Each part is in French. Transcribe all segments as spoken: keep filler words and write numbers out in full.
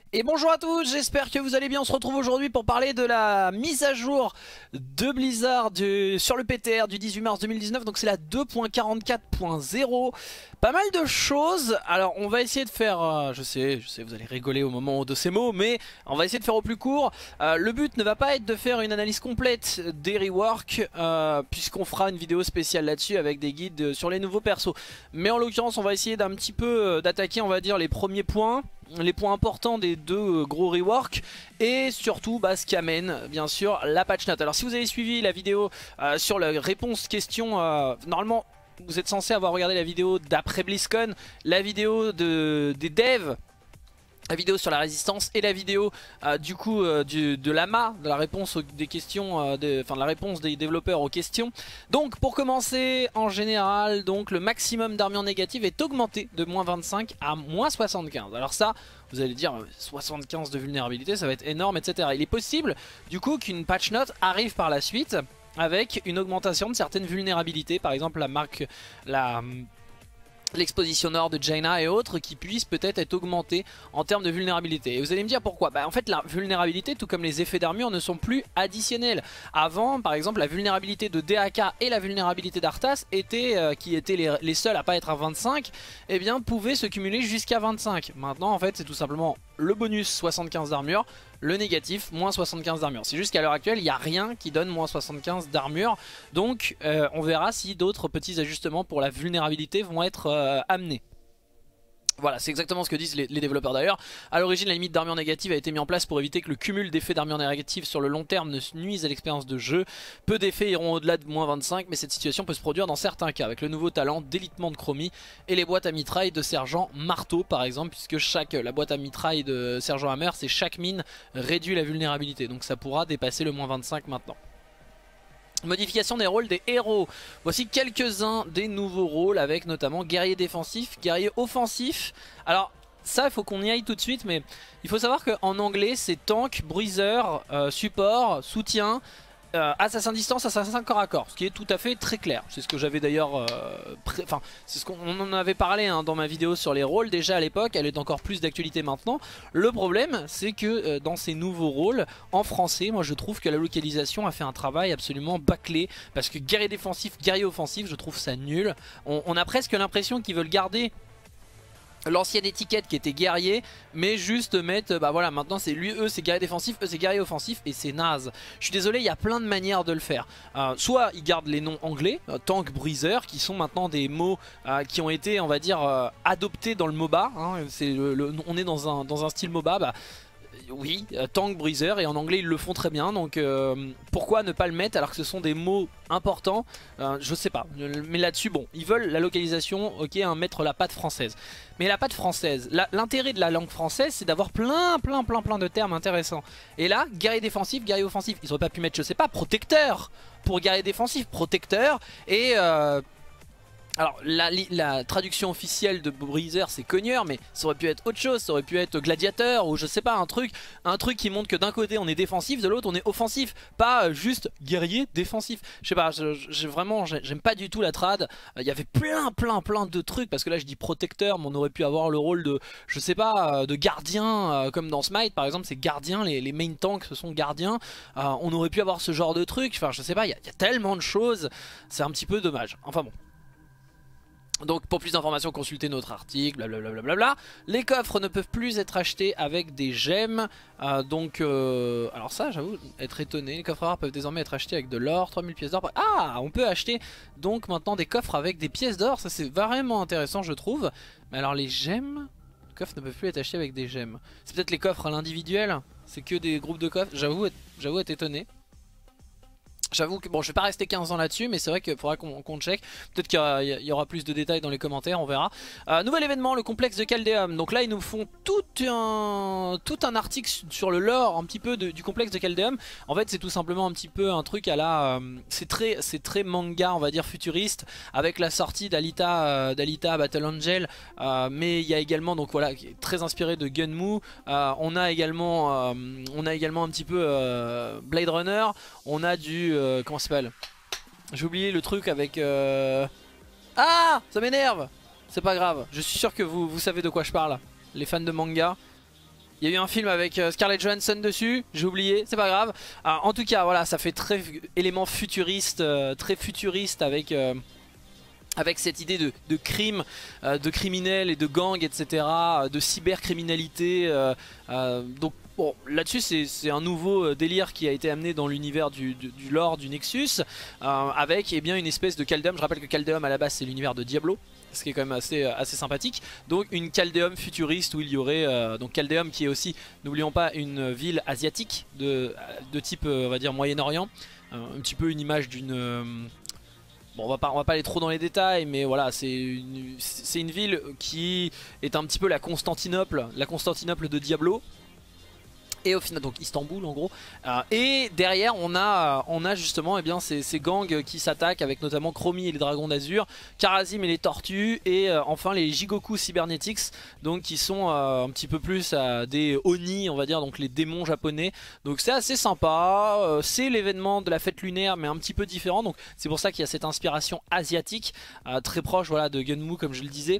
Et bonjour à tous, j'espère que vous allez bien. On se retrouve aujourd'hui pour parler de la mise à jour de Blizzard du, sur le P T R du dix-huit mars deux mille dix-neuf. Donc c'est la deux point quarante-quatre point zéro. Pas mal de choses. Alors on va essayer de faire, euh, je sais, je sais, vous allez rigoler au moment de ces mots, mais on va essayer de faire au plus court. Euh, le but ne va pas être de faire une analyse complète des reworks, euh, puisqu'on fera une vidéo spéciale là-dessus avec des guides sur les nouveaux persos. Mais en l'occurrence on va essayer d'un petit peu d'attaquer, on va dire, les premiers points. Les points importants des deux gros reworks et surtout bah, ce qui amène bien sûr la patch note. Alors si vous avez suivi la vidéo euh, sur la réponse question, euh, normalement vous êtes censé avoir regardé la vidéo d'après BlizzCon, la vidéo de, des devs, la vidéo sur la résistance et la vidéo euh, du coup euh, du, de l'A M A, de la réponse aux, des questions, euh, de, enfin de la réponse des développeurs aux questions. Donc pour commencer, en général, donc le maximum d'armure négative est augmenté de moins vingt-cinq à moins soixante-quinze. Alors ça, vous allez dire soixante-quinze de vulnérabilité, ça va être énorme, et cetera. Il est possible du coup qu'une patch note arrive par la suite avec une augmentation de certaines vulnérabilités, par exemple la marque, la l'exposition nord de Jaina et autres qui puissent peut-être être augmentés en termes de vulnérabilité. Et vous allez me dire pourquoi? Bah en fait la vulnérabilité, tout comme les effets d'armure, ne sont plus additionnels. Avant par exemple la vulnérabilité de D A K et la vulnérabilité d'Arthas étaient, euh, qui étaient les, les seuls à pas être à vingt-cinq, eh bien pouvaient se cumuler jusqu'à vingt-cinq. Maintenant en fait c'est tout simplement le bonus soixante-quinze d'armure, le négatif moins soixante-quinze d'armure. C'est juste qu'à l'heure actuelle il n'y a rien qui donne moins soixante-quinze d'armure. Donc euh, on verra si d'autres petits ajustements pour la vulnérabilité vont être euh, amenés. Voilà, c'est exactement ce que disent les, les développeurs d'ailleurs. A l'origine, la limite d'armure négative a été mise en place pour éviter que le cumul d'effets d'armure négative sur le long terme ne nuise à l'expérience de jeu. Peu d'effets iront au-delà de moins vingt-cinq, mais cette situation peut se produire dans certains cas, avec le nouveau talent d'élitement de chromie et les boîtes à mitraille de Sergent Marteau par exemple, puisque chaque, la boîte à mitraille de Sergent Hammer, c'est chaque mine réduit la vulnérabilité, donc ça pourra dépasser le moins vingt-cinq maintenant. Modification des rôles des héros. Voici quelques-uns des nouveaux rôles avec notamment guerrier défensif, guerrier offensif. Alors ça il faut qu'on y aille tout de suite, mais il faut savoir qu'en anglais c'est tank, bruiser, euh, support, soutien, euh, assassin distance, assassin corps à corps. Ce qui est tout à fait très clair. C'est ce que j'avais d'ailleurs... Euh, enfin c'est ce qu'on en avait parlé hein, dans ma vidéo sur les rôles déjà à l'époque. Elle est encore plus d'actualité maintenant. Le problème c'est que euh, dans ces nouveaux rôles en français, moi je trouve que la localisation a fait un travail absolument bâclé. Parce que guerrier défensif, guerrier offensif, je trouve ça nul. On, on a presque l'impression qu'ils veulent garder l'ancienne étiquette qui était guerrier, mais juste mettre, bah voilà, maintenant c'est lui, eux c'est guerrier défensif, eux c'est guerrier offensif, et c'est naze. Je suis désolé, il y a plein de manières de le faire. Euh, soit ils gardent les noms anglais, euh, tank, bruiser, qui sont maintenant des mots euh, qui ont été, on va dire, euh, adoptés dans le MOBA. Hein, c'est le, le, on est dans un, dans un style MOBA, bah, oui, euh, tank, bruiser, et en anglais ils le font très bien, donc euh, pourquoi ne pas le mettre alors que ce sont des mots importants? euh, Je sais pas, mais là-dessus bon, ils veulent la localisation, ok, hein, mettre la patte française. Mais la patte française, l'intérêt de la langue française c'est d'avoir plein plein plein plein de termes intéressants. Et là, guerrier défensif, guerrier offensif, ils auraient pas pu mettre, je sais pas, protecteur pour guerrier défensif, protecteur, et... Euh, alors la, la traduction officielle de Bruiser c'est cogneur, mais ça aurait pu être autre chose, ça aurait pu être gladiateur ou je sais pas, un truc un truc qui montre que d'un côté on est défensif, de l'autre on est offensif, pas juste guerrier défensif. Je sais pas, je, je, vraiment j'aime pas du tout la trad. Il y avait plein plein plein de trucs, parce que là je dis protecteur mais on aurait pu avoir le rôle de, je sais pas, de gardien, comme dans Smite par exemple, c'est gardien, les, les main tanks ce sont gardiens. Euh, on aurait pu avoir ce genre de truc, enfin je sais pas, il y, y a tellement de choses, c'est un petit peu dommage, enfin bon. Donc pour plus d'informations consultez notre article, blablabla. Bla bla. Les coffres ne peuvent plus être achetés avec des gemmes. euh, Donc euh, alors ça j'avoue être étonné. Les coffres rares peuvent désormais être achetés avec de l'or, trois mille pièces d'or. Ah, on peut acheter donc maintenant des coffres avec des pièces d'or. Ça c'est vraiment intéressant je trouve. Mais alors les gemmes, les coffres ne peuvent plus être achetés avec des gemmes. C'est peut-être les coffres à l'individuel. C'est que des groupes de coffres. J'avoue être, j'avoue être étonné. J'avoue que bon, je vais pas rester quinze ans là-dessus, mais c'est vrai qu'il faudra qu'on qu'on check. Peut-être qu'il y, y aura plus de détails dans les commentaires, on verra. Euh, nouvel événement, le complexe de Caldeum. Donc là, ils nous font tout un, tout un article sur le lore un petit peu de, du complexe de Caldeum. En fait, c'est tout simplement un petit peu un truc à la... Euh, c'est très, c'est très manga, on va dire futuriste, avec la sortie d'Alita, euh, d'Alita Battle Angel. Euh, mais il y a également, donc voilà, très inspiré de Gunmu. Euh, on a également, euh, on a également un petit peu euh, Blade Runner. On a du... Euh, comment ça s'appelle? J'ai oublié le truc avec... Euh... Ah, ça m'énerve. C'est pas grave, je suis sûr que vous, vous savez de quoi je parle, les fans de manga. Il y a eu un film avec euh, Scarlett Johansson dessus, j'ai oublié, c'est pas grave. Euh, en tout cas, voilà, ça fait très élément futuriste, euh, très futuriste avec... Euh, avec cette idée de, de crime, euh, de criminels et de gangs, et cetera, de cybercriminalité. Euh, euh, donc bon, là-dessus c'est un nouveau délire qui a été amené dans l'univers du, du, du lore du Nexus, euh, avec eh bien, une espèce de Caldeum. Je rappelle que Caldeum à la base c'est l'univers de Diablo, ce qui est quand même assez, assez sympathique. Donc une Caldeum futuriste où il y aurait, euh, donc Caldeum qui est aussi, n'oublions pas, une ville asiatique de, de type, on va dire, Moyen-Orient. Euh, un petit peu une image d'une... Euh, Bon, on va pas, on va pas aller trop dans les détails, mais voilà, c'est une, c'est une ville qui est un petit peu la Constantinople, la Constantinople de Diablo. Et au final, donc Istanbul en gros. Euh, et derrière, on a, on a justement eh bien, ces, ces gangs qui s'attaquent avec notamment Chromie et les dragons d'Azur, Kharazim et les tortues, et euh, enfin les Jigoku Cybernetics, donc qui sont euh, un petit peu plus euh, des Oni, on va dire, donc les démons japonais. Donc c'est assez sympa. Euh, c'est l'événement de la fête lunaire, mais un petit peu différent. Donc c'est pour ça qu'il y a cette inspiration asiatique, euh, très proche voilà, de Gunmu, comme je le disais.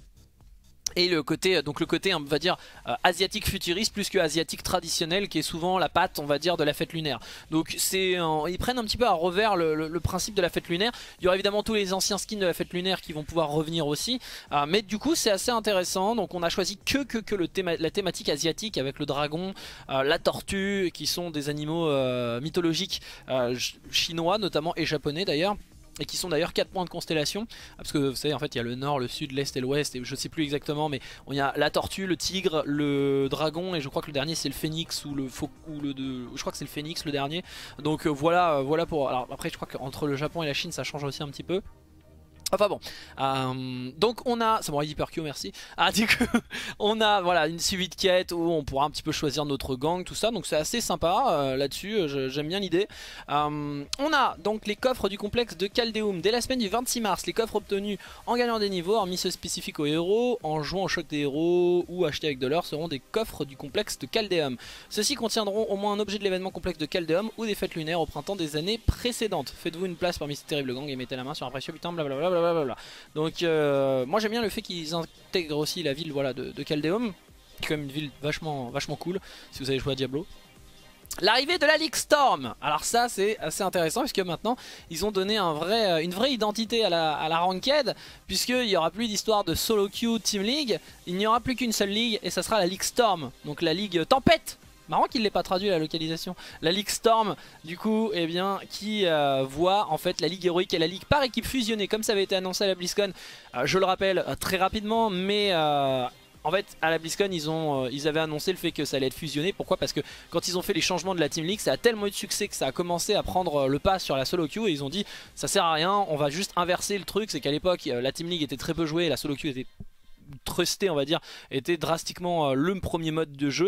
Et le côté, donc le côté on va dire euh, asiatique futuriste plus que asiatique traditionnel, qui est souvent la patte on va dire de la fête lunaire. Donc c'est euh, ils prennent un petit peu à revers le, le, le principe de la fête lunaire. Il y aura évidemment tous les anciens skins de la fête lunaire qui vont pouvoir revenir aussi, euh, mais du coup c'est assez intéressant. Donc on a choisi que, que, que le théma, la thématique asiatique avec le dragon, euh, la tortue, qui sont des animaux euh, mythologiques euh, chinois notamment et japonais d'ailleurs. Et qui sont d'ailleurs quatre points de constellation, parce que vous savez en fait il y a le nord, le sud, l'est et l'ouest, et je sais plus exactement, mais il y a la tortue, le tigre, le dragon, et je crois que le dernier c'est le phénix, ou le faux, ou le de, je crois que c'est le phénix le dernier. Donc euh, voilà, euh, voilà pour, alors après je crois qu'entre le Japon et la Chine ça change aussi un petit peu. Enfin bon, euh, donc on a, ça m'aurait dit Perkio, merci. Ah du coup, on a voilà une suivi de quête où on pourra un petit peu choisir notre gang, tout ça, donc c'est assez sympa euh, là-dessus, j'aime bien l'idée. Euh, on a donc les coffres du complexe de Caldeum dès la semaine du vingt-six mars, les coffres obtenus en gagnant des niveaux, hormis ceux spécifiques aux héros, en jouant au choc des héros ou achetés avec de l'or, seront des coffres du complexe de Caldeum. Ceux-ci contiendront au moins un objet de l'événement complexe de Caldeum ou des fêtes lunaires au printemps des années précédentes. Faites-vous une place parmi ces terribles gangs et mettez la main sur un précieux butin, blablabla. Blablabla. Donc euh, moi j'aime bien le fait qu'ils intègrent aussi la ville voilà, de, de Caldeum, qui est quand même une ville vachement, vachement cool si vous avez joué à Diablo. L'arrivée de la Ligue Storm, alors ça c'est assez intéressant puisque maintenant ils ont donné un vrai, une vraie identité à la, à la Ranked, puisqu'il n'y aura plus d'histoire de solo queue Team League, il n'y aura plus qu'une seule ligue et ça sera la Ligue Storm, donc la Ligue Tempête. Marrant qu'il ne l'ait pas traduit la localisation. La Ligue Storm, du coup, eh bien, qui euh, voit en fait la Ligue Héroïque et la Ligue par équipe fusionnée, comme ça avait été annoncé à la BlizzCon. Euh, je le rappelle euh, très rapidement, mais euh, en fait, à la BlizzCon, ils, ont, euh, ils avaient annoncé le fait que ça allait être fusionné. Pourquoi? Parce que quand ils ont fait les changements de la Team League, ça a tellement eu de succès que ça a commencé à prendre le pas sur la solo queue et ils ont dit ça sert à rien, on va juste inverser le truc. C'est qu'à l'époque, euh, la Team League était très peu jouée, la solo queue était trustée, on va dire, était drastiquement euh, le premier mode de jeu.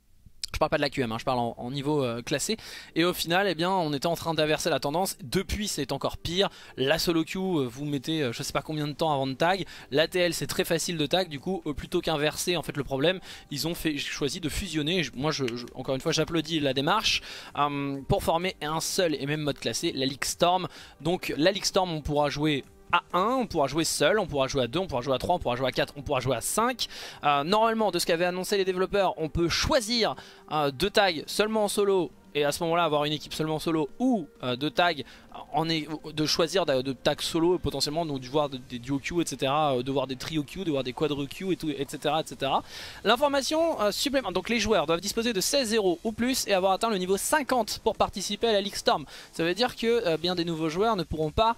Je parle pas de la Q M, hein, je parle en, en niveau euh, classé. Et au final, eh bien, on était en train d'inverser la tendance. Depuis, c'est encore pire. La solo queue, euh, vous mettez euh, je sais pas combien de temps avant de tag. La T L, c'est très facile de tag. Du coup, euh, plutôt qu'inverser en fait le problème, ils ont fait, choisi de fusionner. Je, moi, je, je, encore une fois, j'applaudis la démarche euh, pour former un seul et même mode classé, la Ligue Storm. Donc, la Ligue Storm, on pourra jouer à un, on pourra jouer seul, on pourra jouer à deux, on pourra jouer à trois, on pourra jouer à quatre, on pourra jouer à cinq. Euh, normalement, de ce qu'avaient annoncé les développeurs, on peut choisir euh, deux tags seulement en solo et à ce moment là avoir une équipe seulement en solo, ou euh, deux tags en est, de choisir de, de tags solo potentiellement, donc de voir de, des duo queue, etc., euh, de voir des trio queue, de voir des quadro queue, et tout, etc., etc. L'information euh, supplémentaire, donc les joueurs doivent disposer de seize héros ou plus et avoir atteint le niveau cinquante pour participer à la Ligue Storm. Ça veut dire que euh, bien des nouveaux joueurs ne pourront pas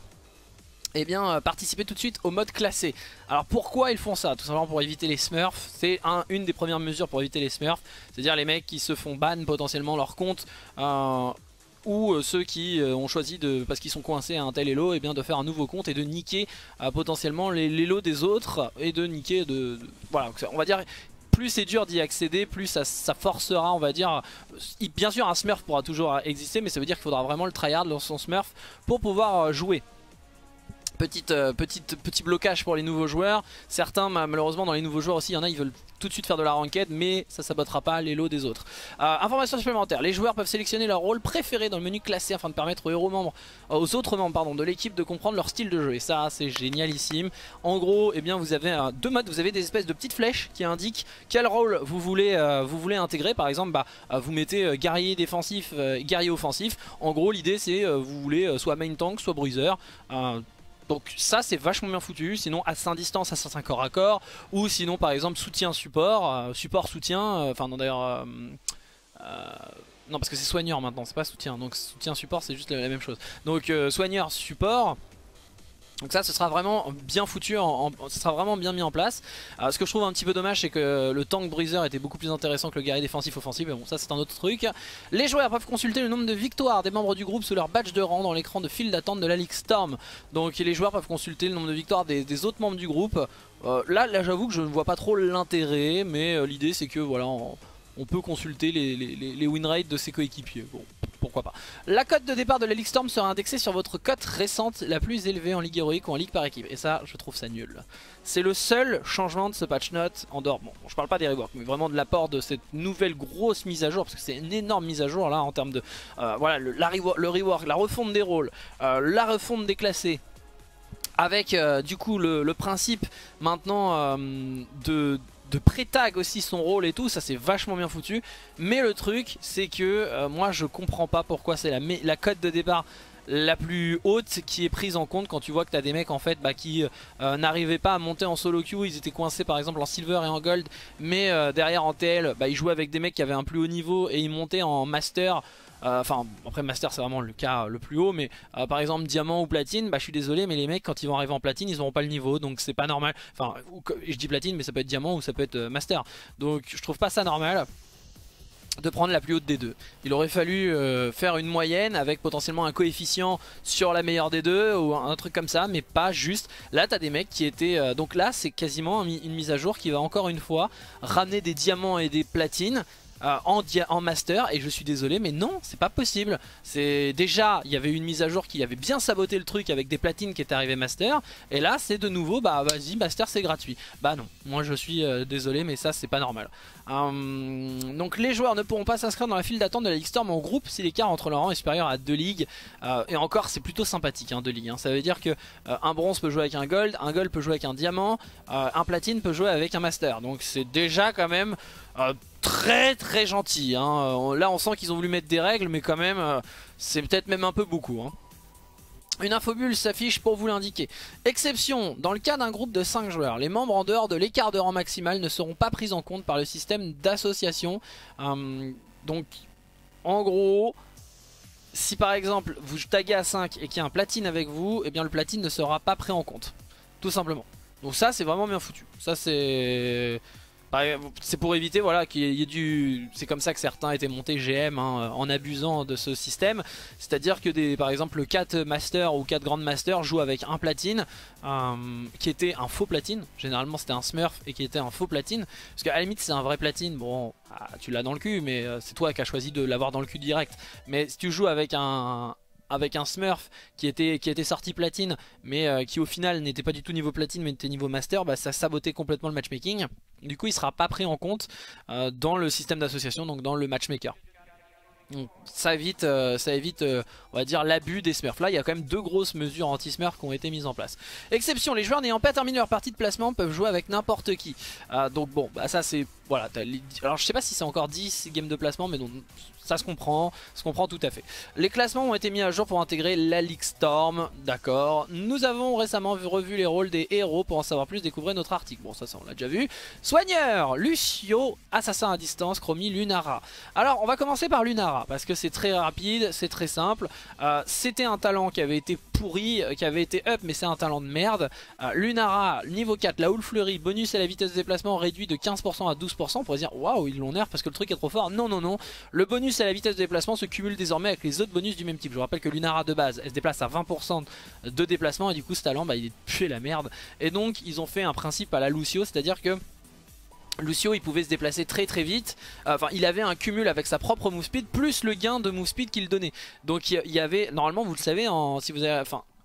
eh bien, euh, participer tout de suite au mode classé. Alors pourquoi ils font ça? Tout simplement pour éviter les smurfs. C'est un, une des premières mesures pour éviter les smurfs. C'est-à-dire les mecs qui se font ban potentiellement leur compte, euh, ou euh, ceux qui euh, ont choisi, de, parce qu'ils sont coincés à un tel elo, eh bien, de faire un nouveau compte et de niquer euh, potentiellement les l'élo des autres, et de niquer de, de... Voilà, on va dire... Plus c'est dur d'y accéder, plus ça, ça forcera, on va dire... Bien sûr un smurf pourra toujours exister, mais ça veut dire qu'il faudra vraiment le tryhard dans son smurf pour pouvoir euh, jouer. Petite, euh, petite, petit blocage pour les nouveaux joueurs. Certains malheureusement dans les nouveaux joueurs aussi, il y en a ils veulent tout de suite faire de la ranked, mais ça sabotera pas les lots des autres. euh, Information supplémentaire, les joueurs peuvent sélectionner leur rôle préféré dans le menu classé afin de permettre aux, héros membres, euh, aux autres membres pardon, de l'équipe de comprendre leur style de jeu. Et ça c'est génialissime. En gros eh bien, vous avez euh, deux modes, vous avez des espèces de petites flèches qui indiquent quel rôle vous voulez, euh, vous voulez intégrer. Par exemple bah, euh, vous mettez euh, guerrier défensif, euh, guerrier offensif. En gros l'idée c'est euh, vous voulez euh, soit main tank, soit bruiser. euh, Donc ça c'est vachement bien foutu. Sinon assassin distance, assassin corps à corps. Ou sinon par exemple soutien support, euh, support soutien, euh, enfin non d'ailleurs euh, euh, non parce que c'est soigneur maintenant, c'est pas soutien. Donc soutien support c'est juste la, la même chose. Donc euh, soigneur support. Donc ça ce sera vraiment bien foutu, en, en, ce sera vraiment bien mis en place. euh, Ce que je trouve un petit peu dommage c'est que le tank breezer était beaucoup plus intéressant que le guerrier défensif offensif. Mais bon ça c'est un autre truc. Les joueurs peuvent consulter le nombre de victoires des membres du groupe sous leur badge de rang dans l'écran de file d'attente de la Ligue Storm. Donc les joueurs peuvent consulter le nombre de victoires des, des autres membres du groupe. euh, Là, là j'avoue que je ne vois pas trop l'intérêt. Mais euh, l'idée c'est que voilà on, on peut consulter les, les, les, les win rates de ses coéquipiers. Bon, pourquoi pas. La cote de départ de la Ligue Storm sera indexée sur votre cote récente la plus élevée en Ligue héroïque ou en Ligue par équipe. Et ça, je trouve ça nul. C'est le seul changement de ce patch note en dehors. Bon, je parle pas des reworks, mais vraiment de l'apport de cette nouvelle grosse mise à jour. Parce que c'est une énorme mise à jour là en termes de... Euh, voilà, le, la rework, le rework, la refonte des rôles, euh, la refonte des classés. Avec euh, du coup le, le principe maintenant euh, de... de pré-tag aussi son rôle et tout, ça c'est vachement bien foutu. Mais le truc c'est que euh, moi je comprends pas pourquoi c'est la, la cote de départ la plus haute qui est prise en compte quand tu vois que tu as des mecs en fait bah, qui euh, n'arrivaient pas à monter en solo queue. Ils étaient coincés par exemple en silver et en gold, mais euh, derrière en T L bah, ils jouaient avec des mecs qui avaient un plus haut niveau et ils montaient en master. Enfin euh, après master c'est vraiment le cas le plus haut, mais euh, par exemple diamant ou platine, bah je suis désolé mais les mecs quand ils vont arriver en platine ils n'auront pas le niveau, donc c'est pas normal. Enfin je dis platine mais ça peut être diamant ou ça peut être euh, master, donc je trouve pas ça normal de prendre la plus haute des deux. Il aurait fallu euh, faire une moyenne avec potentiellement un coefficient sur la meilleure des deux ou un, un truc comme ça, mais pas juste. Là t'as des mecs qui étaient... Euh, donc là c'est quasiment un, une mise à jour qui va encore une fois ramener des diamants et des platines Euh, en, en master, et je suis désolé mais non c'est pas possible. C'est déjà il y avait une mise à jour qui avait bien saboté le truc avec des platines qui étaient arrivées master, et là c'est de nouveau bah vas-y master c'est gratuit. Bah non, moi je suis euh, désolé mais ça c'est pas normal. Hum, donc les joueurs ne pourront pas s'inscrire dans la file d'attente de la Ligue Storm en groupe si l'écart entre leur rang est supérieur à deux ligues. euh, Et encore c'est plutôt sympathique hein, deux ligues hein. Ça veut dire que euh, un bronze peut jouer avec un gold, un gold peut jouer avec un diamant, euh, un platine peut jouer avec un master. Donc c'est déjà quand même euh, très très gentil hein. euh, Là on sent qu'ils ont voulu mettre des règles, mais quand même euh, c'est peut-être même un peu beaucoup hein. Une infobulle s'affiche pour vous l'indiquer. Exception, dans le cas d'un groupe de cinq joueurs, les membres en dehors de l'écart de rang maximal ne seront pas pris en compte par le système d'association. euh, Donc en gros, si par exemple vous taguez à cinq et qu'il y a un platine avec vous, et eh bien le platine ne sera pas pris en compte, tout simplement. Donc ça c'est vraiment bien foutu. Ça c'est... C'est pour éviter voilà, qu'il y ait du... C'est comme ça que certains étaient montés G M hein, en abusant de ce système. C'est-à-dire que des, par exemple le quatre Master ou quatre Grand Master jouent avec un platine euh, qui était un faux platine. Généralement c'était un smurf et qui était un faux platine. Parce qu'à la limite c'est un vrai platine, bon ah, tu l'as dans le cul, mais euh, c'est toi qui as choisi de l'avoir dans le cul direct. Mais si tu joues avec un... avec un smurf qui était, qui était sorti platine mais euh, qui au final n'était pas du tout niveau platine mais était niveau master, bah, ça sabotait complètement le matchmaking. Du coup il sera pas pris en compte euh, dans le système d'association, donc dans le matchmaker. Donc ça évite, euh, ça évite euh, on va dire l'abus des smurfs. Là il y a quand même deux grosses mesures anti-smurf qui ont été mises en place. Exception, les joueurs n'ayant pas terminé leur partie de placement peuvent jouer avec n'importe qui. euh, Donc bon bah ça c'est... Voilà, alors je sais pas si c'est encore dix games de placement, mais donc ça se comprend, se comprend tout à fait. Les classements ont été mis à jour pour intégrer la Ligue Storm, d'accord. Nous avons récemment vu, revu les rôles des héros. Pour en savoir plus, découvrez notre article. Bon ça, ça on l'a déjà vu. Soigneur, Lucio, assassin à distance, Chromie, Lunara. Alors on va commencer par Lunara, parce que c'est très rapide, c'est très simple. euh, C'était un talent qui avait été pourri, qui avait été up, mais c'est un talent de merde. euh, Lunara, niveau quatre, la houle fleurie, bonus à la vitesse de déplacement réduit de quinze pour cent à douze pour cent. On pourrait dire waouh ils l'ont nerf parce que le truc est trop fort. Non non non, le bonus à la vitesse de déplacement se cumule désormais avec les autres bonus du même type. Je vous rappelle que Lunara de base elle se déplace à vingt pour cent de déplacement, et du coup ce talent bah, il est pué la merde. Et donc ils ont fait un principe à la Lucio, c'est à dire que Lucio il pouvait se déplacer très très vite, enfin il avait un cumul avec sa propre move speed plus le gain de move speed qu'il donnait. Donc il y avait, normalement vous le savez, en, si vous avez, enfin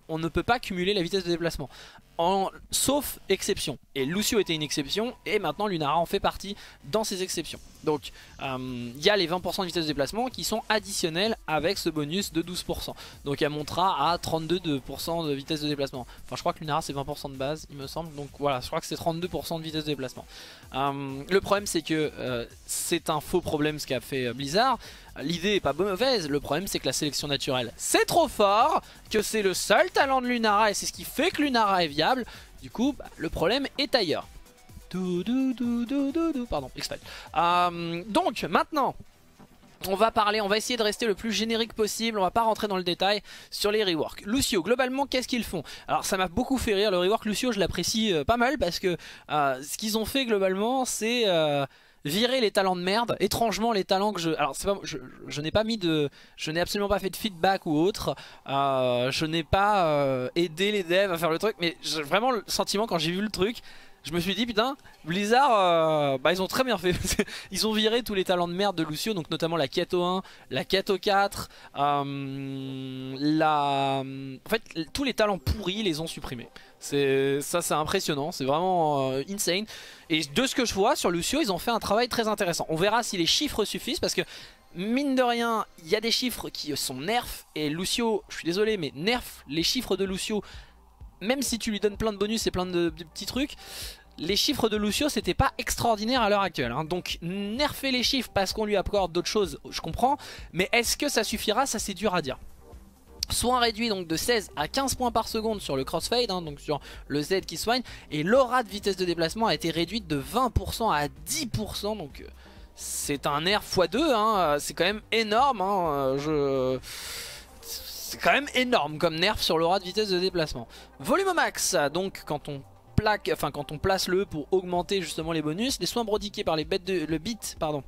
on ne peut pas cumuler la vitesse de déplacement. En, sauf exception. Et Lucio était une exception et maintenant Lunara en fait partie dans ces exceptions. Donc il euh, y a les vingt pour cent de vitesse de déplacement qui sont additionnels avec ce bonus de douze pour cent. Donc elle montera à trente-deux pour cent de vitesse de déplacement. Enfin je crois que Lunara c'est vingt pour cent de base il me semble. Donc voilà je crois que c'est trente-deux pour cent de vitesse de déplacement. Euh, le problème c'est que euh, c'est un faux problème ce qu'a fait Blizzard. L'idée est pas mauvaise, le problème c'est que la sélection naturelle c'est trop fort, que c'est le seul talent de Lunara et c'est ce qui fait que Lunara est viable. Du coup bah, le problème est ailleurs. Dou, dou, dou, dou, dou, dou. Pardon, exprès. Euh, donc maintenant on va parler, on va essayer de rester le plus générique possible, on va pas rentrer dans le détail sur les reworks. Lucio, globalement qu'est-ce qu'ils font? Alors ça m'a beaucoup fait rire, le rework Lucio je l'apprécie euh, pas mal parce que euh, ce qu'ils ont fait globalement c'est... Euh, virer les talents de merde, étrangement les talents que je... Alors c'est pas, je, je n'ai pas mis de... Je n'ai absolument pas fait de feedback ou autre, euh, je n'ai pas euh, aidé les devs à faire le truc, mais j'ai vraiment le sentiment quand j'ai vu le truc, je me suis dit putain, Blizzard, euh, bah ils ont très bien fait, ils ont viré tous les talents de merde de Lucio, donc notamment la Keto un, la Keto quatre, euh, la... En fait tous les talents pourris les ont supprimés. Ça c'est impressionnant, c'est vraiment euh, insane. Et de ce que je vois sur Lucio ils ont fait un travail très intéressant. On verra si les chiffres suffisent parce que mine de rien il y a des chiffres qui sont nerfs. Et Lucio, je suis désolé mais nerf les chiffres de Lucio, même si tu lui donnes plein de bonus et plein de, de petits trucs, les chiffres de Lucio c'était pas extraordinaire à l'heure actuelle hein. Donc nerfer les chiffres parce qu'on lui accorde d'autres choses je comprends, mais est-ce que ça suffira? Ça c'est dur à dire. Soin réduit donc de seize à quinze points par seconde sur le crossfade, hein, donc sur le Z qui soigne. Et l'aura de vitesse de déplacement a été réduite de vingt pour cent à dix pour cent. Donc euh, c'est un nerf fois deux, hein, c'est quand même énorme. Hein, je... C'est quand même énorme comme nerf sur l'aura de vitesse de déplacement. Volume au max, donc quand on plaque, enfin quand on place le E pour augmenter justement les bonus. Les soins brodiqués par les bêtes de, le bit, pardon,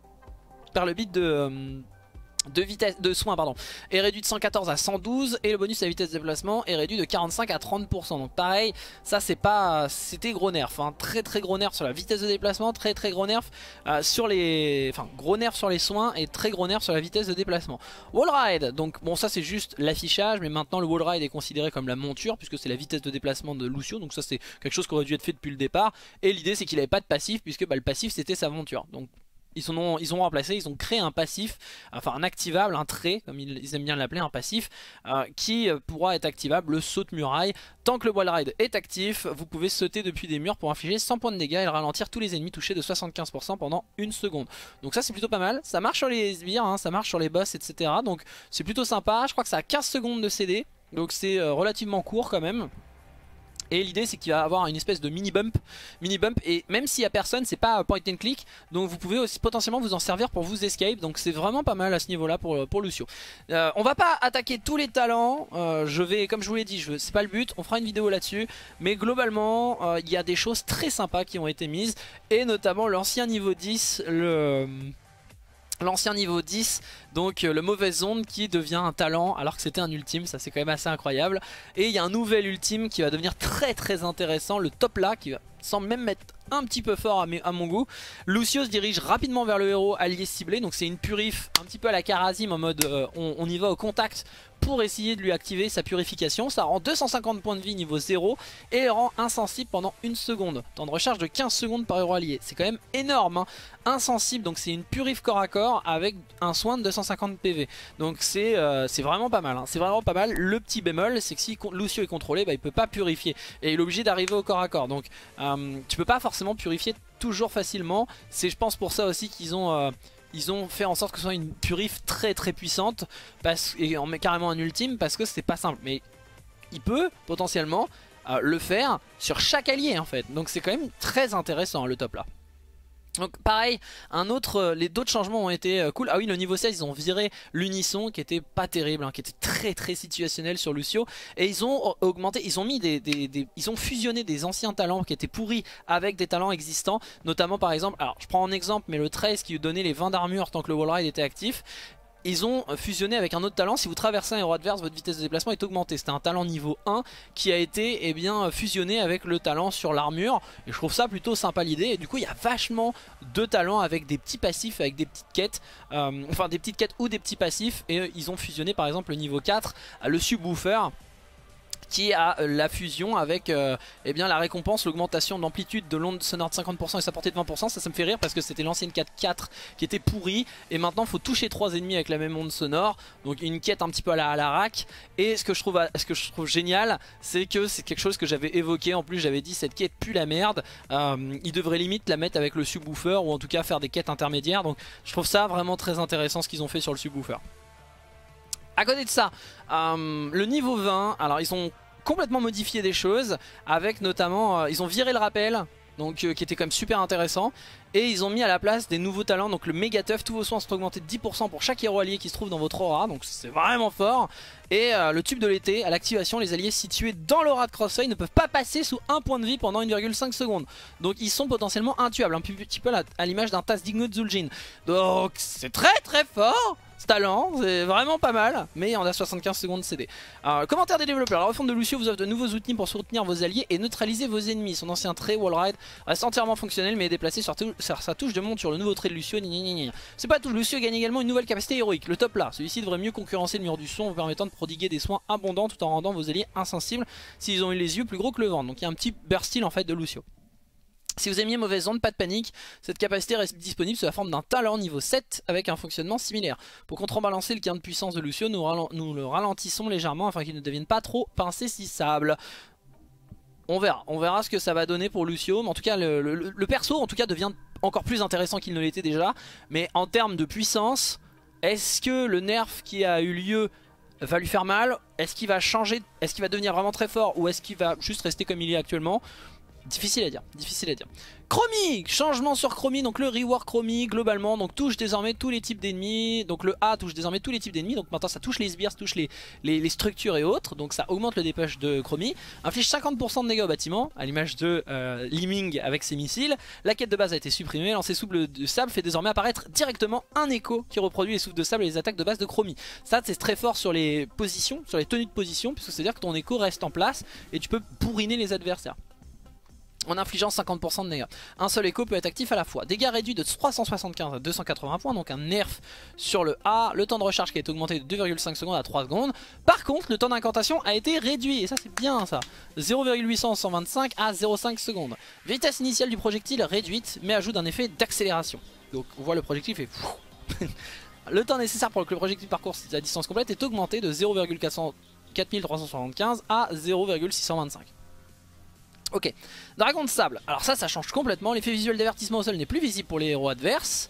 par le bit de... Euh, de vitesse de soins pardon est réduit de cent quatorze à cent douze et le bonus à vitesse de déplacement est réduit de quarante-cinq à trente pour cent. Donc pareil, ça c'est pas, c'était gros nerf, hein. Très très gros nerf sur la vitesse de déplacement, très très gros nerf euh, sur les, enfin gros nerf sur les soins et très gros nerf sur la vitesse de déplacement. Wall ride, donc bon ça c'est juste l'affichage, mais maintenant le wall ride est considéré comme la monture puisque c'est la vitesse de déplacement de Lucio, donc ça c'est quelque chose qui aurait dû être fait depuis le départ. Et l'idée c'est qu'il n'avait pas de passif puisque bah, le passif c'était sa monture. Donc Ils, ont, ils ont remplacé, ils ont créé un passif, enfin un activable, un trait, comme ils, ils aiment bien l'appeler, un passif, euh, qui pourra être activable, le saut de muraille. Tant que le wall ride est actif, vous pouvez sauter depuis des murs pour infliger cent points de dégâts et ralentir tous les ennemis touchés de soixante-quinze pour cent pendant une seconde. Donc ça c'est plutôt pas mal, ça marche sur les sbires, hein, ça marche sur les boss, et cetera. Donc c'est plutôt sympa, je crois que ça a quinze secondes de C D, donc c'est euh, relativement court quand même. Et l'idée c'est qu'il va avoir une espèce de mini bump, mini bump et même s'il n'y a personne c'est pas point and click, donc vous pouvez aussi potentiellement vous en servir pour vous escape, donc c'est vraiment pas mal à ce niveau là pour, pour Lucio. Euh, on va pas attaquer tous les talents, euh, je vais, comme je vous l'ai dit, c'est pas le but, on fera une vidéo là dessus, mais globalement euh, il y a des choses très sympas qui ont été mises, et notamment l'ancien niveau dix, le... L'ancien niveau dix, donc euh, le mauvaise onde qui devient un talent alors que c'était un ultime, ça c'est quand même assez incroyable. Et il y a un nouvel ultime qui va devenir très très intéressant, le top là, qui va semble même mettre un petit peu fort à, mes, à mon goût. Lucio se dirige rapidement vers le héros allié ciblé, donc c'est une purif un petit peu à la Kharazim en mode euh, on, on y va au contact pour essayer de lui activer sa purification. Ça rend deux cent cinquante points de vie niveau zéro et le rend insensible pendant une seconde. Temps de recharge de quinze secondes par héros allié, c'est quand même énorme hein. Insensible, donc c'est une purif corps à corps avec un soin de deux cent cinquante P V. Donc c'est euh, vraiment pas mal hein. C'est vraiment pas mal. Le petit bémol c'est que si Lucio est contrôlé, bah, il peut pas purifier et il est obligé d'arriver au corps à corps. Donc euh, tu peux pas forcément purifier toujours facilement. C'est je pense pour ça aussi qu'ils ont... Euh, Ils ont fait en sorte que ce soit une purif très très puissante parce, et on met carrément un ultime parce que c'est pas simple. Mais il peut potentiellement euh, le faire sur chaque allié en fait. Donc c'est quand même très intéressant le top là. Donc pareil, un autre, les d'autres changements ont été euh, cool. Ah oui, le niveau seize, ils ont viré l'unisson qui était pas terrible, hein, qui était très très situationnel sur Lucio. Et ils ont augmenté, ils ont mis des, des, des, ils ont fusionné des anciens talents qui étaient pourris avec des talents existants. Notamment par exemple, alors je prends en exemple, mais le treize qui donnait les vingt d'armure tant que le wall ride était actif. Ils ont fusionné avec un autre talent, si vous traversez un héros adverse, votre vitesse de déplacement est augmentée. C'était un talent niveau un qui a été eh bien, fusionné avec le talent sur l'armure. Et je trouve ça plutôt sympa l'idée. Et du coup il y a vachement de talents avec des petits passifs, avec des petites quêtes. Euh, enfin des petites quêtes ou des petits passifs. Et euh, ils ont fusionné par exemple le niveau quatre, le subwoofer, qui a euh, la fusion avec euh, eh bien, la récompense, l'augmentation d'amplitude de l'onde sonore de cinquante pour cent et sa portée de vingt pour cent. Ça, ça me fait rire parce que c'était l'ancienne quête quatre qui était pourrie. Et maintenant, il faut toucher trois ennemis avec la même onde sonore. Donc une quête un petit peu à la, à la rack. Et ce que je trouve, ce que je trouve génial, c'est que c'est quelque chose que j'avais évoqué. En plus, j'avais dit cette quête pue la merde. Euh, ils devraient limite la mettre avec le subwoofer ou en tout cas faire des quêtes intermédiaires. Donc je trouve ça vraiment très intéressant ce qu'ils ont fait sur le subwoofer. À côté de ça, euh, le niveau vingt, alors ils ont complètement modifié des choses avec notamment, euh, ils ont viré le rappel, donc euh, qui était quand même super intéressant, et ils ont mis à la place des nouveaux talents, donc le méga teuf, tous vos soins sont augmentés de dix pour cent pour chaque héros allié qui se trouve dans votre aura, donc c'est vraiment fort. Et euh, le tube de l'été, à l'activation, les alliés situés dans l'aura de Crossfire ne peuvent pas passer sous un point de vie pendant une virgule cinq secondes. Donc ils sont potentiellement intuables, un petit peu à l'image d'un Tazdigno de Zul'jin. Donc c'est très très fort ce talent, c'est vraiment pas mal, mais on a soixante-quinze secondes de C D. Alors, commentaire des développeurs, la refonte de Lucio vous offre de nouveaux outils pour soutenir vos alliés et neutraliser vos ennemis. Son ancien trait Wallride reste entièrement fonctionnel mais est déplacé sur, sur sa touche de monte sur le nouveau trait de Lucio. C'est pas tout, Lucio gagne également une nouvelle capacité héroïque, le top là. Celui-ci devrait mieux concurrencer le mur du son, vous permettant de prodiguer des soins abondants tout en rendant vos alliés insensibles s'ils ont eu les yeux plus gros que le ventre. Donc il y a un petit burst-heal en fait de Lucio. Si vous aimiez mauvaise onde, pas de panique, cette capacité reste disponible sous la forme d'un talent niveau sept avec un fonctionnement similaire. Pour contrebalancer le gain de puissance de Lucio, nous, ralent nous le ralentissons légèrement afin qu'il ne devienne pas trop pincé si sable. On verra, on verra ce que ça va donner pour Lucio, mais en tout cas le, le, le perso en tout cas devient encore plus intéressant qu'il ne l'était déjà. Mais en termes de puissance, est-ce que le nerf qui a eu lieu va lui faire mal? Est-ce qu'il va changer? Est-ce qu'il va devenir vraiment très fort? Ou est-ce qu'il va juste rester comme il est actuellement? Difficile à dire, difficile à dire. Chromie, changement sur Chromie, donc le rework Chromie globalement, donc touche désormais tous les types d'ennemis, donc le A touche désormais tous les types d'ennemis, donc maintenant ça touche les sbires, ça touche les, les, les structures et autres, donc ça augmente le dépêche de Chromie, inflige cinquante pour cent de dégâts au bâtiment, à l'image de euh, Liming avec ses missiles, la quête de base a été supprimée, lancer souffle de sable fait désormais apparaître directement un écho qui reproduit les souffles de sable et les attaques de base de Chromie. Ça c'est très fort sur les positions, sur les tenues de position, puisque c'est à dire que ton écho reste en place et tu peux bourriner les adversaires en infligeant cinquante pour cent de dégâts. Un seul écho peut être actif à la fois. Dégâts réduits de trois cent soixante-quinze à deux cent quatre-vingts points, donc un nerf sur le A. Le temps de recharge qui a été augmenté de deux virgule cinq secondes à trois secondes. Par contre, le temps d'incantation a été réduit, et ça c'est bien ça. zéro virgule huit cent cent vingt-cinq à zéro virgule cinq secondes. Vitesse initiale du projectile réduite, mais ajoute un effet d'accélération. Donc on voit le projectile fait... Le temps nécessaire pour que le projectile parcourt sa distance complète est augmenté de zéro virgule quatre mille trois cent soixante-quinze à zéro virgule six cent vingt-cinq. Ok, dragon de sable, alors ça ça change complètement, l'effet visuel d'avertissement au sol n'est plus visible pour les héros adverses.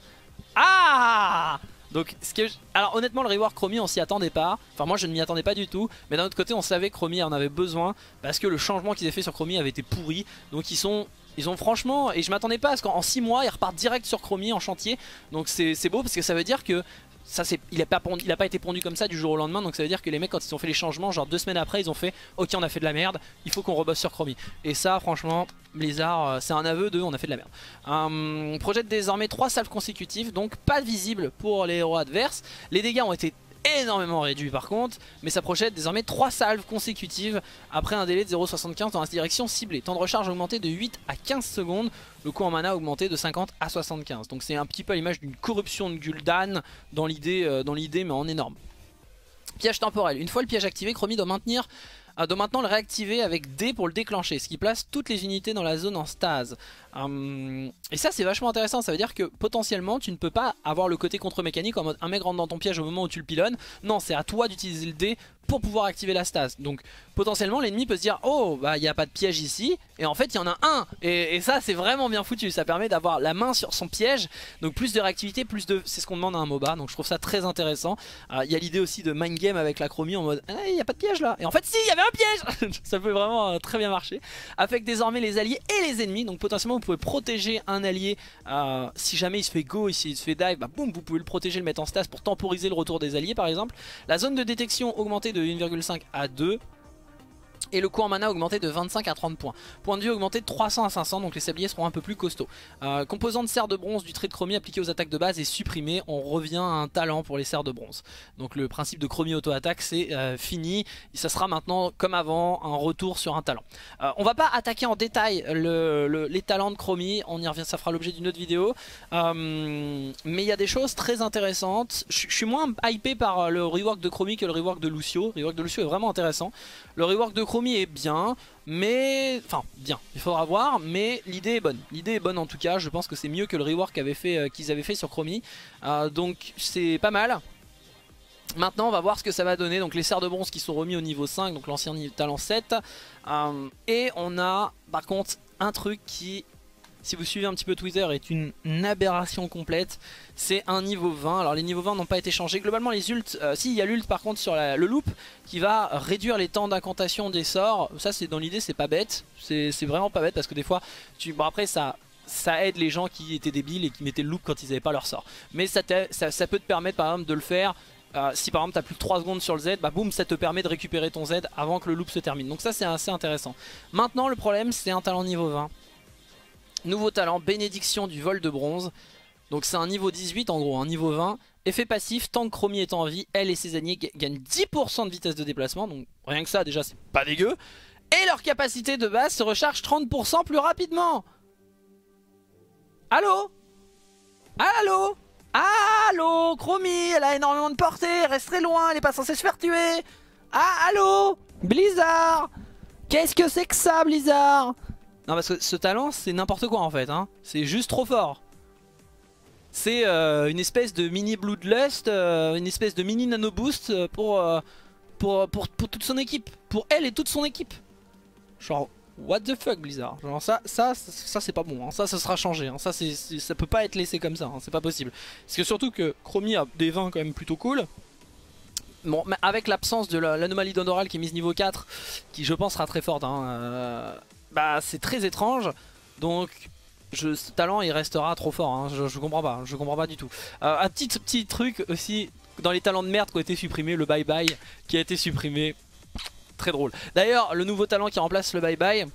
Ah, donc ce que je... alors honnêtement le rework Chromie on s'y attendait pas, enfin moi je ne m'y attendais pas du tout, mais d'un autre côté on savait que Chromie en avait besoin parce que le changement qu'ils avaient fait sur Chromie avait été pourri, donc ils sont... Ils ont franchement, et je m'attendais pas à ce qu'en six mois ils repartent direct sur Chromie en chantier, donc c'est beau parce que ça veut dire que ça, il n'a pas, pas été pondu comme ça du jour au lendemain, donc ça veut dire que les mecs quand ils ont fait les changements, genre deux semaines après ils ont fait ok on a fait de la merde, il faut qu'on rebosse sur Chromie. Et ça franchement Blizzard c'est un aveu de on a fait de la merde. On projette désormais trois salves consécutives, donc pas visibles pour les héros adverses. Les dégâts ont été énormément réduit par contre, mais ça projette désormais trois salves consécutives après un délai de zéro virgule soixante-quinze dans la direction ciblée. Temps de recharge augmenté de huit à quinze secondes, le coût en mana augmenté de cinquante à soixante-quinze. Donc c'est un petit peu à l'image d'une corruption de Gul'dan dans l'idée euh, dans l'idée mais en énorme. Piège temporel, une fois le piège activé, Chromie doit maintenir euh, doit maintenant le réactiver avec D pour le déclencher, ce qui place toutes les unités dans la zone en stase. Hum, et ça c'est vachement intéressant, ça veut dire que potentiellement tu ne peux pas avoir le côté contre-mécanique en mode un mec rentre dans ton piège au moment où tu le pilonnes. Non, c'est à toi d'utiliser le dé pour pouvoir activer la stase. Donc potentiellement l'ennemi peut se dire oh bah il n'y a pas de piège ici, et en fait il y en a un, et, et ça c'est vraiment bien foutu, ça permet d'avoir la main sur son piège, donc plus de réactivité, plus de... c'est ce qu'on demande à un MOBA, donc je trouve ça très intéressant. Il euh, y a l'idée aussi de mind game avec la Chromie en mode il ah, n'y a pas de piège là, et en fait si il y avait un piège. Ça peut vraiment euh, très bien marcher. Affecte désormais les alliés et les ennemis, donc potentiellement vous pouvez protéger un allié euh, si jamais il se fait go, ici il se fait dive, bah boum vous pouvez le protéger, le mettre en stase pour temporiser le retour des alliés par exemple. La zone de détection augmentée de une virgule cinq à deux. Et le coût en mana augmenté de vingt-cinq à trente points. Point de vue augmenté de trois cents à cinq cents, donc les sabliers seront un peu plus costauds. Euh, composant de serre de bronze du trait de Chromie appliqué aux attaques de base est supprimé. On revient à un talent pour les serres de bronze. Donc le principe de Chromie auto-attaque c'est euh, fini. Et ça sera maintenant comme avant un retour sur un talent. Euh, on va pas attaquer en détail le, le, les talents de Chromie. On y revient, ça fera l'objet d'une autre vidéo. Euh, mais il y a des choses très intéressantes. Je suis moins hypé par le rework de Chromie que le rework de Lucio. Le rework de Lucio est vraiment intéressant. Le rework de Chromie Chromie est bien, mais... Enfin, bien, il faudra voir, mais l'idée est bonne. L'idée est bonne en tout cas, je pense que c'est mieux que le rework qu'ils avaient, euh, qu'ils avaient fait sur Chromie. Euh, donc c'est pas mal. Maintenant on va voir ce que ça va donner. Donc les serres de bronze qui sont remis au niveau cinq, donc l'ancien talent sept. Euh, et on a par contre un truc qui, si vous suivez un petit peu Twitter, est une, une aberration complète. C'est un niveau vingt. Alors les niveaux vingt n'ont pas été changés. Globalement les ults, euh, si il y a l'ult par contre sur la, le loop qui va réduire les temps d'incantation des sorts. Ça c'est dans l'idée, c'est pas bête. C'est vraiment pas bête parce que des fois, tu... bon après ça... ça aide les gens qui étaient débiles et qui mettaient le loop quand ils n'avaient pas leur sort. Mais ça, ça, ça peut te permettre par exemple de le faire. Euh, si par exemple tu as plus de trois secondes sur le Z, bah boum, ça te permet de récupérer ton Z avant que le loop se termine. Donc ça c'est assez intéressant. Maintenant le problème c'est un talent niveau vingt. Nouveau talent, bénédiction du vol de bronze. Donc c'est un niveau dix-huit en gros, un niveau vingt. Effet passif, tant que Chromie est en vie, elle et ses alliés gagnent dix pour cent de vitesse de déplacement. Donc rien que ça déjà c'est pas dégueu. Et leur capacité de base se recharge trente pour cent plus rapidement. Allô? Allô? Allô? Chromie, elle a énormément de portée, elle reste très loin, elle est pas censée se faire tuer. Ah, allô? Blizzard? Qu'est-ce que c'est que ça, Blizzard? Non, parce que ce talent, c'est n'importe quoi en fait, hein. C'est juste trop fort. C'est euh, une espèce de mini Bloodlust, euh, une espèce de mini Nano Boost pour, euh, pour, pour, pour toute son équipe. Pour elle et toute son équipe. Genre... what the fuck Blizzard, genre ça, ça, ça, ça c'est pas bon, hein. Ça, ça sera changé, hein. Ça, c'est, ça peut pas être laissé comme ça, hein. C'est pas possible. Parce que surtout que Chromie a des vingt quand même plutôt cool. Bon, mais avec l'absence de l'anomalie d'Ondoral qui est mise niveau quatre, qui je pense sera très forte, hein, euh, bah c'est très étrange. Donc je, ce talent il restera trop fort, hein. je, je comprends pas, je comprends pas du tout. Euh, un petit, petit truc aussi, dans les talents de merde qui ont été supprimés, le bye bye qui a été supprimé. Très drôle. D'ailleurs, le nouveau talent qui remplace le bye bye,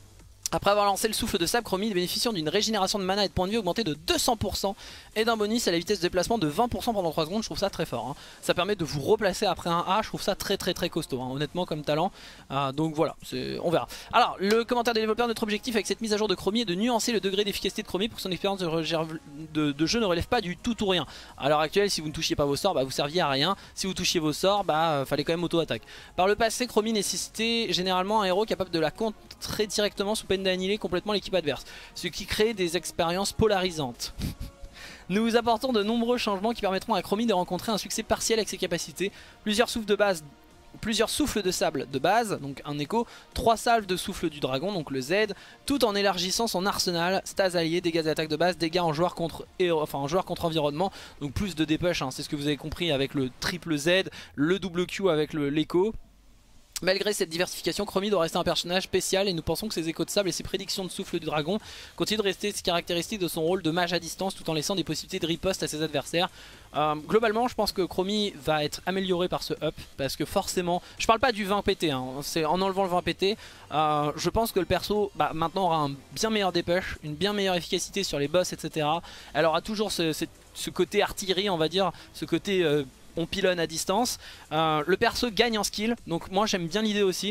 après avoir lancé le souffle de sable, Chromie bénéficiant d'une régénération de mana et de points de vie augmentée de deux cents pour cent et d'un bonus à la vitesse de déplacement de vingt pour cent pendant trois secondes. Je trouve ça très fort, hein. Ça permet de vous replacer après un A. Je trouve ça très très très costaud, hein, honnêtement comme talent. euh, Donc voilà, on verra. Alors le commentaire des développeurs: notre objectif avec cette mise à jour de Chromie est de nuancer le degré d'efficacité de Chromie pour que son expérience de, de, de jeu ne relève pas du tout ou rien. À l'heure actuelle, si vous ne touchiez pas vos sorts, bah, vous serviez à rien. Si vous touchiez vos sorts, bah euh, fallait quand même auto-attaque. Par le passé, Chromie nécessitait généralement un héros capable de la contrer directement sous peine d'annihiler complètement l'équipe adverse, ce qui crée des expériences polarisantes. Nous vous apportons de nombreux changements qui permettront à Chromie de rencontrer un succès partiel avec ses capacités. Plusieurs souffles de base, plusieurs souffles de sable de base, donc un écho, trois salves de souffle du dragon, donc le Z, tout en élargissant son arsenal, stats alliés, dégâts d'attaque de base, dégâts en joueur contre, enfin, en joueur contre environnement, donc plus de dépush, hein, c'est ce que vous avez compris avec le triple Z, le double Q avec l'écho. Malgré cette diversification, Chromie doit rester un personnage spécial et nous pensons que ses échos de sable et ses prédictions de souffle du dragon continuent de rester caractéristiques de son rôle de mage à distance tout en laissant des possibilités de riposte à ses adversaires. Euh, globalement, je pense que Chromie va être amélioré par ce up parce que forcément, je parle pas du vingt P T, hein, c'est en enlevant le vingt P T, euh, je pense que le perso bah, maintenant aura un bien meilleur dépush, une bien meilleure efficacité sur les boss, et cetera. Elle aura toujours ce, ce, ce côté artillerie, on va dire, ce côté... Euh, on pilonne à distance. Euh, le perso gagne en skill, donc moi j'aime bien l'idée aussi.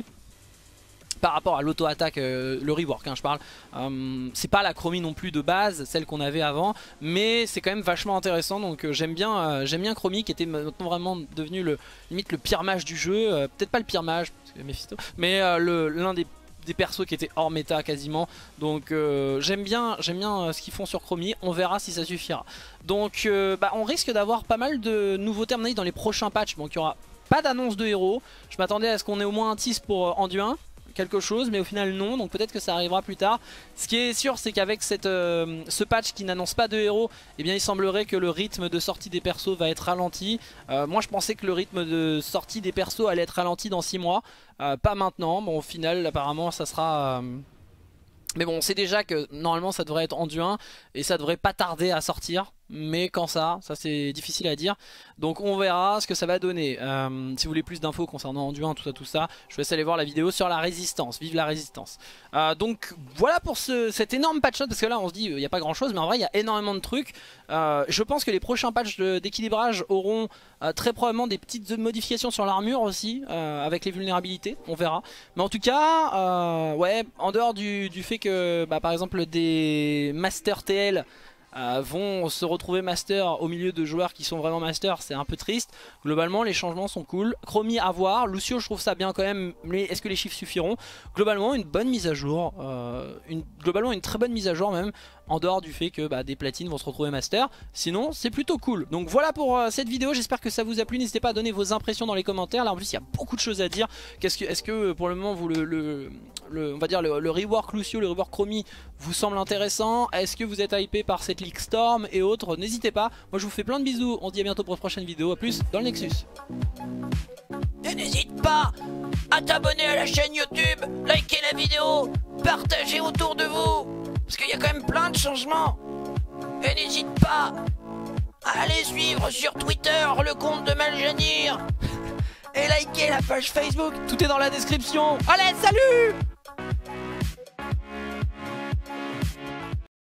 Par rapport à l'auto-attaque, euh, le rework, hein, je parle. Euh, c'est pas la Chromie non plus de base, celle qu'on avait avant, mais c'est quand même vachement intéressant. Donc euh, j'aime bien, euh, j'aime bien Chromie qui était maintenant vraiment devenu le limite le pire mage du jeu. Euh, Peut-être pas le pire mage, parce que Mephisto, mais euh, l'un des des persos qui étaient hors méta quasiment. Donc euh, j'aime bien, j'aime bien euh, ce qu'ils font sur Chromie. On verra si ça suffira. Donc euh, bah, on risque d'avoir pas mal de nouveautés à mon avis dans les prochains patchs. Donc il n'y aura pas d'annonce de héros. Je m'attendais à ce qu'on ait au moins un tease pour euh, Anduin, quelque chose, mais au final non, donc peut-être que ça arrivera plus tard. Ce qui est sûr, c'est qu'avec euh, ce patch qui n'annonce pas de héros, eh bien il semblerait que le rythme de sortie des persos va être ralenti. Euh, moi je pensais que le rythme de sortie des persos allait être ralenti dans six mois, euh, pas maintenant. Bon, au final apparemment ça sera... Euh... Mais bon, on sait déjà que normalement ça devrait être Anduin et ça devrait pas tarder à sortir. Mais quand ça, ça c'est difficile à dire. Donc on verra ce que ça va donner. euh, Si vous voulez plus d'infos concernant Anduin, tout ça, tout ça, je vous laisse aller voir la vidéo sur la résistance. Vive la résistance. euh, Donc voilà pour ce, cet énorme patch note. Parce que là on se dit il n'y a pas grand chose, mais en vrai il y a énormément de trucs. euh, Je pense que les prochains patchs d'équilibrage auront euh, très probablement des petites modifications sur l'armure aussi, euh, avec les vulnérabilités, on verra. Mais en tout cas, euh, ouais, en dehors du, du fait que bah, par exemple des Master T L euh, vont se retrouver master au milieu de joueurs qui sont vraiment master, c'est un peu triste. Globalement les changements sont cool. Chromie à voir, Lucio je trouve ça bien quand même, mais est-ce que les chiffres suffiront? Globalement une bonne mise à jour, euh, une, globalement une très bonne mise à jour même, en dehors du fait que bah, des platines vont se retrouver master. Sinon c'est plutôt cool. Donc voilà pour euh, cette vidéo, j'espère que ça vous a plu. N'hésitez pas à donner vos impressions dans les commentaires. Là en plus il y a beaucoup de choses à dire. Qu'est-ce que, est-ce que pour le moment vous le, le, le on va dire le, le rework Lucio, le rework Chromie vous semble intéressant? Est-ce que vous êtes hypé par cette leak Storm et autres? N'hésitez pas. Moi je vous fais plein de bisous. On se dit à bientôt pour une prochaine vidéo. A plus dans le Nexus. Et n'hésite pas à t'abonner à la chaîne YouTube, liker la vidéo, partager autour de vous, parce qu'il y a quand même plein de changements. Et n'hésite pas à aller suivre sur Twitter le compte de Maljanir et liker la page Facebook. Tout est dans la description. Allez, salut!